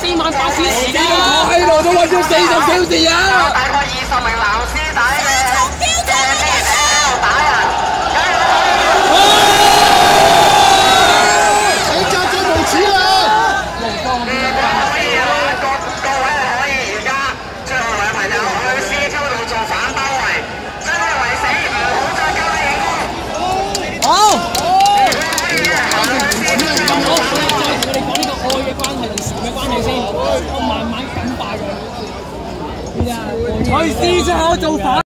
4晚8小時㗎。 我喺度都揾咗40小時啊！ 大概20名男師仔嘅打人。 你家長無恥啦！ 各位可以而家最後兩朋友去 C 區度做反包圍，真係為死唔好再交你影歌。 好。我慢慢緊敗佢。去 C 出口做反。